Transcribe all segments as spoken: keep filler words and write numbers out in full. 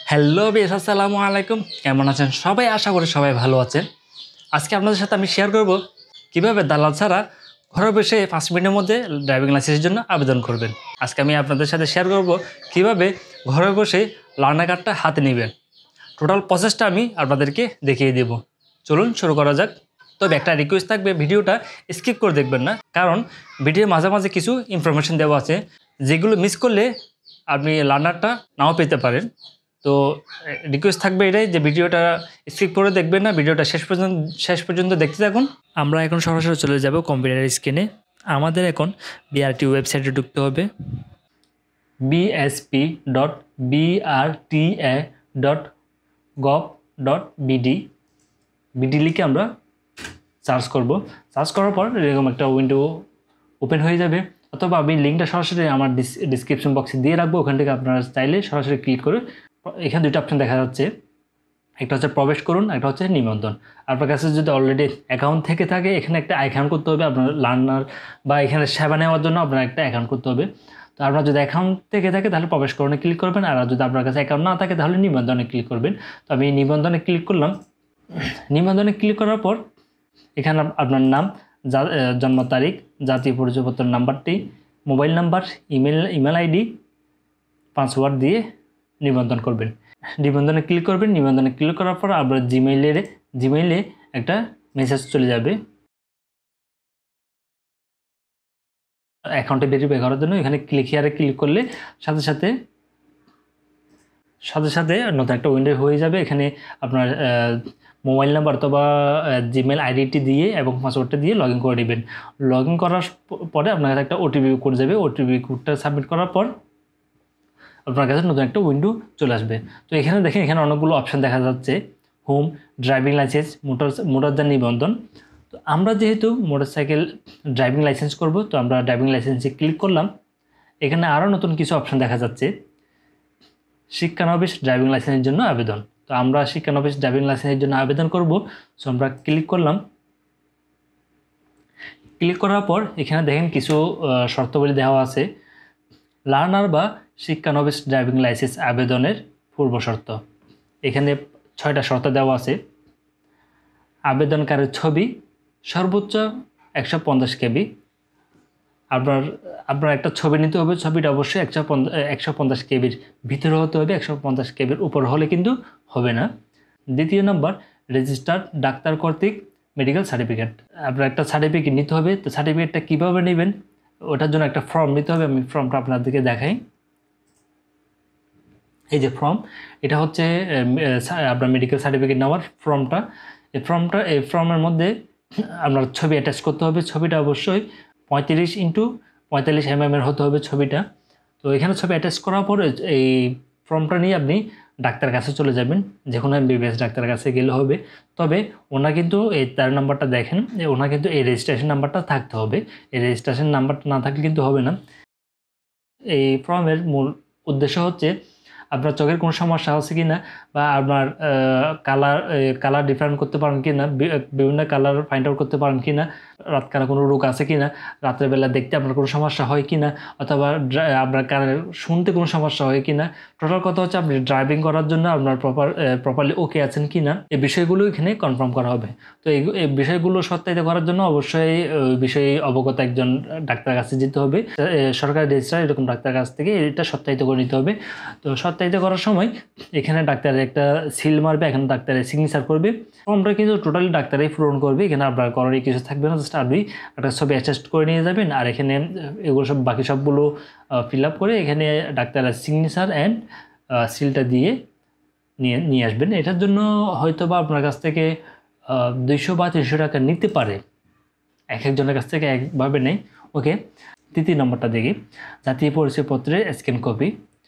Hello বেশ, আসসালামু আলাইকুম। কেমন আছেন সবাই? আশা করি সবাই ভালো আছেন। আজকে আপনাদের সাথে আমি শেয়ার করব কিভাবে দালাল ছাড়া ঘরে বসে পাঁচ মিনিটের মধ্যে ড্রাইভিং লাইসেন্সের জন্য আবেদন করবেন। আজকে আমি আপনাদের সাথে শেয়ার করব কিভাবে ঘরে বসে লার্নার কার্ডটা হাতে নেবেন। টোটাল প্রসেসটা আমি আপনাদেরকে দেখিয়ে দেব। চলুন শুরু করা যাক। তবে একটা রিকোয়েস্ট থাকবে, ভিডিওটা স্কিপ করে দেখবেন না, কারণ ভিডিওর মাঝে মাঝে কিছু ইনফরমেশন দেওয়া আছে যেগুলো মিস করলে আপনি লার্নারটা নাও পেতে পারেন। তো রিকোয়েস্ট থাকবে এটাই যে ভিডিওটা স্কিপ করে দেখবেন না, ভিডিওটা শেষ পর্যন্ত শেষ পর্যন্ত দেখতে থাকুন। আমরা এখন সরাসরি চলে যাব কম্পিউটার স্ক্রিনে। আমাদের এখন বিআরটি ওয়েবসাইটে ঢুকতে হবে। BSP dot BRTA dot gov dot BD BD লিখে আমরা সার্চ করব। সার্চ করার পর এরকম একটা উইন্ডো ওপেন হয়ে যাবে, অথবা আমি লিঙ্কটা সরাসরি আমার ডিসক্রিপশন বক্সে দিয়ে রাখবো। ওখান থেকে আপনারা চাইলে সরাসরি ক্লিক করে, এখানে দুইটা অপশন দেখা যাচ্ছে, একটা হচ্ছে প্রবেশ করুন, একটা হচ্ছে নিবন্ধন। আপনার কাছে যদি অলরেডি অ্যাকাউন্ট থেকে থাকে, এখানে একটা অ্যাকাউন্ট করতে হবে আপনার লার্নার বা এখানে সেবা নেওয়ার জন্য আপনার একটা অ্যাকাউন্ট করতে হবে। তো আপনার যদি অ্যাকাউন্ট থেকে থাকে তাহলে প্রবেশ করণে ক্লিক করবেন, আর যদি আপনার কাছে অ্যাকাউন্ট না থাকে তাহলে নিবন্ধনে ক্লিক করবেন। তো আমি নিবন্ধনে ক্লিক করলাম। নিবন্ধনে ক্লিক করার পর এখানে আপনার নাম, জন্ম তারিখ, জাতীয় পরিচয়পত্র নাম্বারটি, mobile number, email email ID, password দিয়ে নিবন্ধন করবেন। নিবন্ধনে ক্লিক করবেন। নিবন্ধনে ক্লিক করার পর আপনার জিমেইলের জিমেইলে একটা মেসেজ চলে যাবে অ্যাকাউন্টে ভেরিফাই করার জন্য। এখানে ক্লিক হিয়ারে ক্লিক করলে সাথে সাথে সাথে সাথে নতুন একটা উইন্ডো হয়ে যাবে। এখানে আপনার মোবাইল নাম্বার অথবা জিমেল আইডিটি দিয়ে এবং পাসওয়ার্ডটা দিয়ে লগ ইন করে নেবেন। লগ ইন করার পরে আপনার কাছে একটা ওটিপি কোড যাবে। ওটিপি কোডটা সাবমিট করার পর আপনার কাছে নতুন একটা উইন্ডো চলে আসবে। তো এখানে দেখেন, এখানে অনেকগুলো অপশান দেখা যাচ্ছে, হোম, ড্রাইভিং লাইসেন্স, মোটর মোটরযান নিবন্ধন। তো আমরা যেহেতু মোটরসাইকেল ড্রাইভিং লাইসেন্স করব, তো আমরা ড্রাইভিং লাইসেন্সে ক্লিক করলাম। এখানে আরও নতুন কিছু অপশান দেখা যাচ্ছে, শিক্ষানবিশ ড্রাইভিং লাইসেন্সের জন্য আবেদন। তো আমরা শিক্ষানবিশ ড্রাইভিং লাইসেন্সের জন্য আবেদন করব। সো আমরা ক্লিক করলাম। ক্লিক করার পর এখানে দেখেন কিছু শর্তাবলী দেওয়া আছে। লার্নার বা শিক্ষানবিশ ড্রাইভিং লাইসেন্স আবেদনের পূর্ব শর্ত, এখানে ছয়টা শর্ত দেওয়া আছে। আবেদনকারীর ছবি সর্বোচ্চ একশো পঞ্চাশ কেবি। আপনার আপনার একটা ছবি নিতে হবে, ছবিটা অবশ্যই একশো একশো পঞ্চাশ কেবির ভিতরে হতে হবে, একশো পঞ্চাশ কেবির উপর হলে কিন্তু হবে না। দ্বিতীয় নম্বর, রেজিস্টার্ড ডাক্তার কর্তৃক মেডিকেল সার্টিফিকেট। আপনার একটা সার্টিফিকেট নিতে হবে। তো সার্টিফিকেটটা কীভাবে নেবেন, ওটার জন্য একটা ফর্ম নিতে হবে। আমি ফর্মটা আপনাদেরকে দেখাই। এই যে ফর্ম, এটা হচ্ছে আপনার মেডিকেল সার্টিফিকেট নেওয়ার ফর্মটা। এই ফর্মটা এই ফর্মের মধ্যে আপনার ছবি অ্যাটাচ করতে হবে। ছবিটা অবশ্যই পঁয়ত্রিশ ইন্টু পঁয়তাল্লিশ এম এম এর হতে হবে ছবিটা। তো এখানে ছবি অ্যাটাচ করার পরে এই ফর্মটা নিয়ে আপনি ডাক্তারের কাছে চলে যাবেন, যে কোনো এমবিবিএস ডাক্তারের কাছে গেলে হবে। তবে ওনার কিন্তু এই তার নাম্বারটা দেখেন, ওনার কিন্তু এই রেজিস্ট্রেশন নাম্বারটা থাকতে হবে। এই রেজিস্ট্রেশন নাম্বারটা না থাকলে কিন্তু হবে না। এই ফর্মের মূল উদ্দেশ্য হচ্ছে আপনার চোখের কোনো সমস্যা আছে কি না, বা আপনার কালার কালার ডিফারেন্ট করতে পারেন কি না, বিভিন্ন কালার ফাইন্ড আউট করতে পারেন কি না, রাতকানা কোনো রোগ আছে কি না, রাত্রেবেলা দেখতে আপনার কোনো সমস্যা হয় কি না, অথবা আপনার কানে শুনতে কোনো সমস্যা হয় কি না। টোটাল কথা হচ্ছে আপনি ড্রাইভিং করার জন্য আপনার প্রপার প্রপারলি ওকে আছেন কি না, এই বিষয়গুলো এখানে কনফার্ম করা হবে। তো এই এই বিষয়গুলো সত্যায়িত করার জন্য অবশ্যই ওই বিষয়ে অবগত একজন ডাক্তারের কাছে যেতে হবে। সরকারি রেজিস্ট্রার এরকম ডাক্তারের কাছ থেকে এটা সত্যায়িত করে নিতে হবে। তো সত্যায়িত করার সময় এখানে ডাক্তারের একটা সিল মারবে, এখানে ডাক্তারের সিগনেচার করবে। ফর্মটা কিন্তু টোটালি ডাক্তারই পূরণ করবে, এখানে আপনার করারই কিছু থাকবে না। জাস্ট আপনি একটা ছবি অ্যাটাচ করে নিয়ে যাবেন, আর এখানে এগুলো সব বাকি সবগুলো ফিল আপ করে এখানে ডাক্তারের সিগনেচার অ্যান্ড সিলটা দিয়ে নিয়ে নিয়ে আসবেন। এটার জন্য হয়তো বা আপনার কাছ থেকে দুইশো বা তিনশো টাকা নিতে পারে, এক একজনের কাছ থেকে একভাবে নেই। ওকে, তৃতীয় নম্বরটা দেখি, জাতীয় পরিচয়পত্রের স্ক্যান কপি।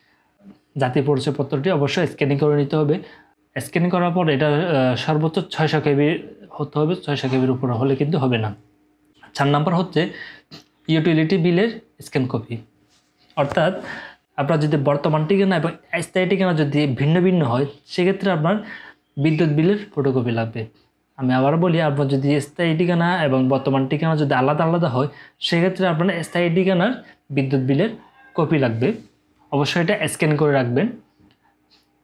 জাতীয় পরিচয়পত্রটি অবশ্যই স্ক্যানিং করে নিতে হবে। স্ক্যানিং করার পর এটা সর্বোচ্চ ছয়শো কেবির হতে হবে, ছয়শো কেবির উপরে হলে কিন্তু হবে না। চার নাম্বার হচ্ছে ইউটিলিটি বিলের স্ক্যান কপি। অর্থাৎ আপনার যদি বর্তমান ঠিকানা এবং স্থায়ী ঠিকানা যদি ভিন্ন ভিন্ন হয়, সেক্ষেত্রে আপনার বিদ্যুৎ বিলের ফটোকপি লাগবে। আমি আবার বলি, আপনার যদি স্থায়ী ঠিকানা এবং বর্তমান ঠিকানা যদি আলাদা আলাদা হয়, সেক্ষেত্রে আপনার স্থায়ী ঠিকানার বিদ্যুৎ বিলের কপি লাগবে। অবশ্যই এটা স্ক্যান করে রাখবেন।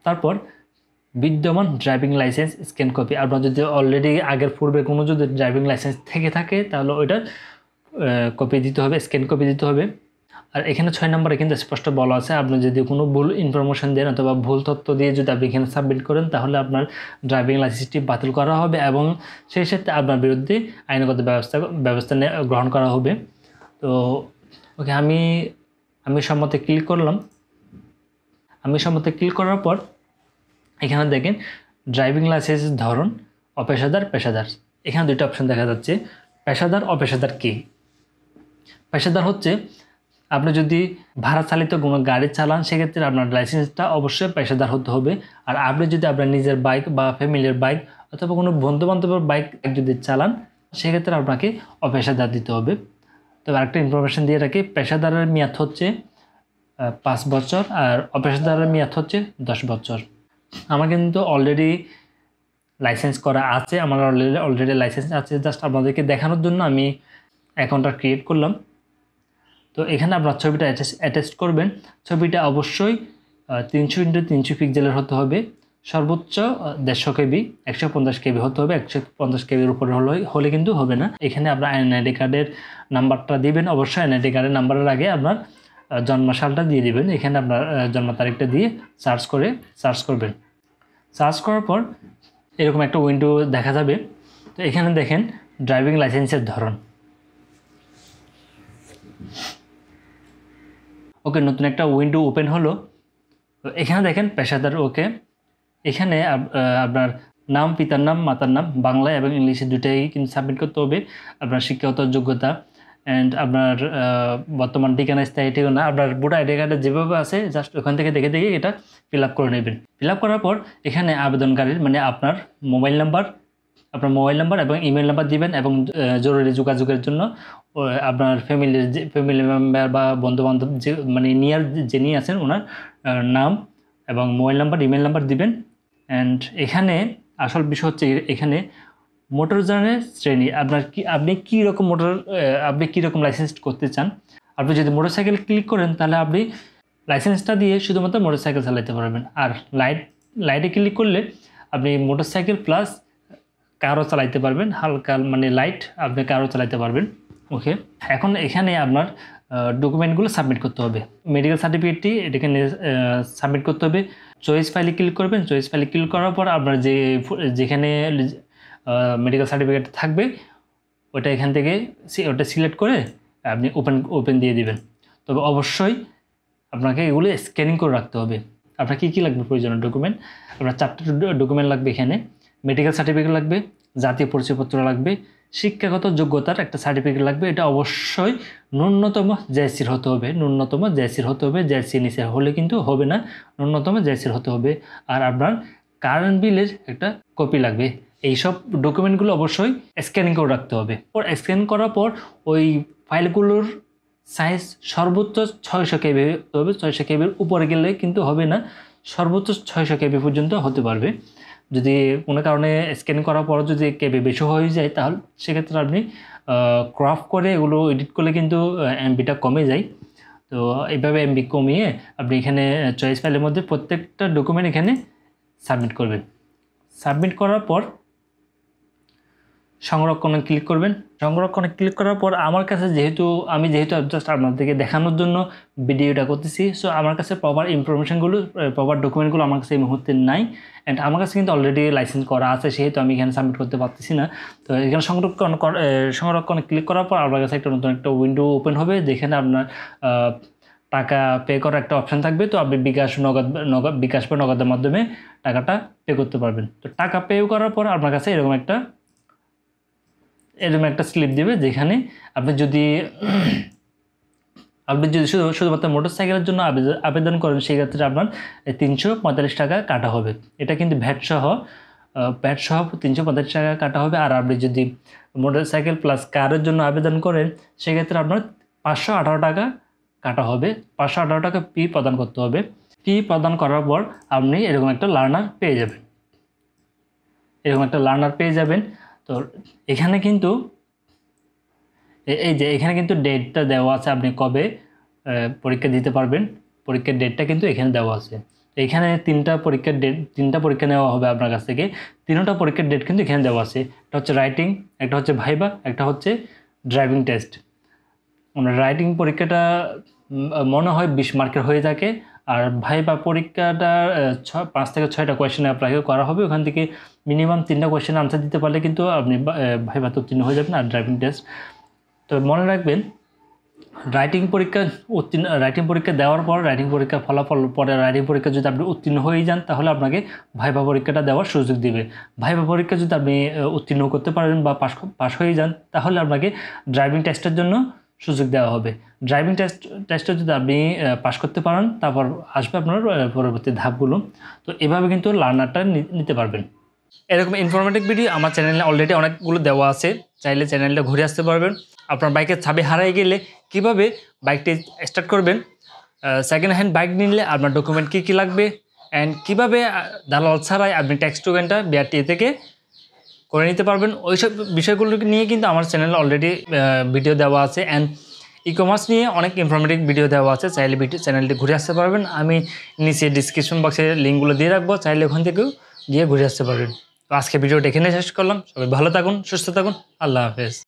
তারপর বিদ্যমান ড্রাইভিং লাইসেন্স স্ক্যান কপি। আপনার যদি অলরেডি আগের পূর্বে কোনো যদি ড্রাইভিং লাইসেন্স থেকে থাকে তাহলে ওইটার কপি দিতে হবে, স্ক্যান কপি দিতে হবে। আর এখানে ছয় নম্বরে কিন্তু স্পষ্ট বলা আছে আপনি যদি কোনো ভুল ইনফরমেশন দেন অথবা ভুল তথ্য দিয়ে যদি আপনি এখানে সাবমিট করেন তাহলে আপনার ড্রাইভিং লাইসেন্সটি বাতিল করা হবে এবং সেই সাথে আপনার বিরুদ্ধে আইনগত ব্যবস্থা ব্যবস্থা গ্রহণ করা হবে। তো ওকে আমি আমি সম্মতে ক্লিক করলাম। আমি সম্মতে ক্লিক করার পর এখানে দেখেন ড্রাইভিং লাইসেন্সের ধরন অপেশাদার, পেশাদার। এখানে দুটো অপশন দেখা যাচ্ছে, পেশাদার অপেশাদার কি? পেশাদার হচ্ছে আপনি যদি ভাড়া চালিত কোনো গাড়ি চালান সেক্ষেত্রে আপনার লাইসেন্সটা অবশ্যই পেশাদার হতে হবে। আর আপনি যদি আপনার নিজের বাইক বা ফ্যামিলির বাইক অথবা কোনো বন্ধুবান্ধবের বাইক যদি চালান সেক্ষেত্রে আপনাকে অপেশাদার দিতে হবে। তবে আরেকটা ইনফরমেশন দিয়ে রাখি, পেশাদারের মেয়াদ হচ্ছে পাঁচ বছর আর অপেশাদারের মেয়াদ হচ্ছে দশ বছর। আমার কিন্তু অলরেডি লাইসেন্স করা আছে, আমার অলরেডি অলরেডি লাইসেন্স আছে। জাস্ট আপনাদেরকে দেখানোর জন্য আমি অ্যাকাউন্টটা ক্রিয়েট করলাম। তো এখানে আপনার ছবিটা অ্যাটাচ অ্যাটাচ করবেন। ছবিটা অবশ্যই তিনশো ইন্টু তিনশো পিক্সেলের হতে হবে, সর্বোচ্চ দেড়শো কেবি, একশো পঞ্চাশ কেবি হতে হবে। একশো পঞ্চাশ কেবির উপরে হলে হলে কিন্তু হবে না। এখানে আপনার এনআইডি কার্ডের নাম্বারটা দিবেন, অবশ্যই এনআইডি কার্ডের নাম্বারের আগে আপনার জন্মসালটা দিয়ে দিবেন। এখানে আপনার জন্ম তারিখটা দিয়ে সার্চ করে সার্চ করবেন। সার্চ করার পর এরকম একটা উইন্ডো দেখা যাবে। তো এখানে দেখেন ড্রাইভিং লাইসেন্সের ধরন। ওকে, নতুন একটা উইন্ডো ওপেন হলো। তো এখানে দেখেন পেশাদার। ওকে, এখানে আপনার নাম, পিতার নাম, মাতার নাম বাংলা এবং ইংলিশে দুটাই কিন্তু সাবমিট করতে হবে। আপনার শিক্ষাগত যোগ্যতা অ্যান্ড আপনার বর্তমান ঠিকানা, স্থায়ী ঠিকানা, আপনার ভোটার আইডি কার্ডে যেভাবে আছে জাস্ট ওখান থেকে দেখে দেখে এটা ফিল আপ করে নেবেন। ফিল আপ করার পর এখানে আবেদনকারীর মানে আপনার মোবাইল নাম্বার, আপনার মোবাইল নাম্বার এবং ইমেল নাম্বার দিবেন এবং জরুরি যোগাযোগের জন্য আপনার ফ্যামিলির যে ফ্যামিলি মেম্বার বা বন্ধুবান্ধব যে মানে নিয়ার যিনি আছেন ওনার নাম এবং মোবাইল নাম্বার, ইমেল নাম্বার দিবেন। অ্যান্ড এখানে আসল বিষয় হচ্ছে এখানে মোটরযানের শ্রেণী, আপনার কি আপনি কী রকম মোটর আপনি কী রকম লাইসেন্স করতে চান। আপনি যদি মোটরসাইকেল ক্লিক করেন তাহলে আপনি লাইসেন্সটা দিয়ে শুধুমাত্র মোটরসাইকেল চালাতে পারবেন। আর লাইট লাইটে ক্লিক করলে আপনি মোটরসাইকেল প্লাস কারও চালাইতে পারবেন, হালকা মানে লাইট আপনি কারও চালাইতে পারবেন। ওকে, এখন এখানে আপনার ডকুমেন্টগুলো সাবমিট করতে হবে। মেডিকেল সার্টিফিকেটটি এটাকে সাবমিট করতে হবে। চয়েস ফাইলে ক্লিক করবেন। চয়েস ফাইলে ক্লিক করার পর আপনার যে যেখানে মেডিকেল সার্টিফিকেট থাকবে ওটা এখান থেকে ওটা সিলেক্ট করে আপনি ওপেন ওপেন দিয়ে দিবেন। তবে অবশ্যই আপনাকে এগুলো স্ক্যানিং করে রাখতে হবে। আপনার কী কী লাগবে প্রয়োজনীয় ডকুমেন্ট? আপনার চারটে ডকুমেন্ট লাগবে। এখানে মেডিকেল সার্টিফিকেট লাগবে, জাতীয় পরিচয়পত্র লাগবে, শিক্ষাগত যোগ্যতার একটা সার্টিফিকেট লাগবে। এটা অবশ্যই ন্যূনতম জেএসসির হতে হবে, ন্যূনতম জেএসসির হতে হবে। জেএসসি নিচে হলে কিন্তু হবে না, ন্যূনতম জেএসসির হতে হবে। আর আপনার কারেন্ট বিলের একটা কপি লাগবে। এইসব ডকুমেন্টগুলো অবশ্যই স্ক্যানিং করে রাখতে হবে। পর স্ক্যান করার পর ওই ফাইলগুলোর সাইজ সর্বোচ্চ ছয়শো কেবি হতে হবে। ছয়শো কেবির উপরে গেলে কিন্তু হবে না, সর্বোচ্চ ছয়শো কেবি পর্যন্ত হতে পারবে। যদি কোনো কারণে স্ক্যান করার পর যদি কেবি বেশি হয়ে যায় তাহলে সেক্ষেত্রে আপনি ক্রাফট করে এগুলো এডিট করলে কিন্তু এমবিটা কমে যায়। তো এইভাবে এমবি কমিয়ে আপনি এখানে চয়েস ফাইলের মধ্যে প্রত্যেকটা ডকুমেন্ট এখানে সাবমিট করবেন। সাবমিট করার পর সংরক্ষণে ক্লিক করবেন। সংরক্ষণে ক্লিক করার পর আমার কাছে যেহেতু আমি যেহেতু জাস্ট আপনাদেরকে দেখানোর জন্য ভিডিওটা করতেছি, সো আমার কাছে প্রপার ইনফরমেশনগুলো প্রপার ডকুমেন্টগুলো আমার কাছে এই মুহূর্তে নাই। অ্যান্ড আমার কাছে কিন্তু অলরেডি লাইসেন্স করা আছে, সেহেতু আমি এখানে সাবমিট করতে পারতেছি না। তো এখানে সংরক্ষণ সংরক্ষণে ক্লিক করার পর আপনার কাছে একটা নতুন একটা উইন্ডো ওপেন হবে যেখানে আপনার টাকা পে করার একটা অপশান থাকবে। তো আপনি বিকাশ নগদ নগদ বিকাশ বা নগদের মাধ্যমে টাকাটা পে করতে পারবেন। তো টাকা পে করার পর আপনার কাছে এরকম একটা এরকম একটা স্লিপ দেবে যেখানে আপনি যদি আপনি যদি শুধু শুধুমাত্র মোটরসাইকেলের জন্য আবেদন করেন সেক্ষেত্রে আপনার তিনশো পঁয়তাল্লিশ টাকা কাটা হবে। এটা কিন্তু ভ্যাট সহ ভ্যাট সহ তিনশো পঁয়তাল্লিশ টাকা কাটা হবে। আর আপনি যদি মোটরসাইকেল প্লাস কারের জন্য আবেদন করেন সেক্ষেত্রে আপনার পাঁচশো আঠারো টাকা কাটা হবে। পাঁচশো আঠারো টাকা ফি প্রদান করতে হবে। ফি প্রদান করার পর আপনি এরকম একটা লার্নার পেয়ে যাবেন এরকম একটা লার্নার পেয়ে যাবেন। তো এখানে কিন্তু এই যে এখানে কিন্তু ডেটটা দেওয়া আছে, আপনি কবে পরীক্ষা দিতে পারবেন, পরীক্ষার ডেটটা কিন্তু এখানে দেওয়া আছে। এখানে তিনটা পরীক্ষার ডেট তিনটা পরীক্ষা নেওয়া হবে আপনার কাছ থেকে। তিনটা পরীক্ষার ডেট কিন্তু এখানে দেওয়া আছে। একটা হচ্ছে রাইটিং, একটা হচ্ছে ভাইবা, একটা হচ্ছে ড্রাইভিং টেস্ট। আমরা রাইটিং পরীক্ষাটা মনে হয় বিশ মার্কের হয়ে থাকে, আর ভাইবা পরীক্ষাটা ছ পাঁচ থেকে ছয়টা কোয়েশ্চেন আপনাকে করা হবে। ওখান থেকে মিনিমাম তিনটা কোয়েশ্চেন আনসার দিতে পারলে কিন্তু আপনি ভাইবাতে উত্তীর্ণ হয়ে যাবেন। আর ড্রাইভিং টেস্ট তো মনে রাখবেন, রাইটিং পরীক্ষা উত্তীর্ণ রাইটিং পরীক্ষা দেওয়ার পর রাইটিং পরীক্ষার ফলাফল পরে রাইটিং পরীক্ষা যদি আপনি উত্তীর্ণ হয়ে যান তাহলে আপনাকে ভাইবা পরীক্ষাটা দেওয়ার সুযোগ দিবে। ভাইবা পরীক্ষা যদি আপনি উত্তীর্ণ করতে পারেন বা পাস পাস হয়ে যান তাহলে আপনাকে ড্রাইভিং টেস্টের জন্য সুযোগ দেওয়া হবে। ড্রাইভিং টেস্ট টেস্টে যদি আপনি পাস করতে পারেন তারপর আসবে আপনার পরবর্তী ধাপগুলো। তো এভাবে কিন্তু লার্নারটা নিতে পারবেন। এরকম ইনফরমেটিভ ভিডিও আমার চ্যানেলে অলরেডি অনেকগুলো দেওয়া আছে, চাইলে চ্যানেলটা ঘুরে আসতে পারবেন। আপনার বাইকের চাবি হারিয়ে গেলে কীভাবে বাইকটি স্টার্ট করবেন, সেকেন্ড হ্যান্ড বাইক নিলে আপনার ডকুমেন্ট কী কী লাগবে, অ্যান্ড কীভাবে দালাল ছাড়াই আপনি ট্যাক্স টোকেনটা বিআরটি থেকে করে নিতে পারবেন, ওইসব বিষয়গুলো নিয়ে কিন্তু আমার চ্যানেলে অলরেডি ভিডিও দেওয়া আছে। অ্যান্ড ই কমার্স নিয়ে অনেক ইনফরমেটিভ ভিডিও দেওয়া আছে, চাইলে ভিডিও চ্যানেলটি ঘুরে আসতে পারবেন। আমি নিচে ডিসক্রিপশন বক্সে লিঙ্কগুলো দিয়ে রাখবো, চাইলে ওখান থেকেও গিয়ে ঘুরে আসতে পারবেন। তো আজকে ভিডিওটা এখানে শেষ করলাম। সবাই ভালো থাকুন, সুস্থ থাকুন, আল্লাহ হাফেজ।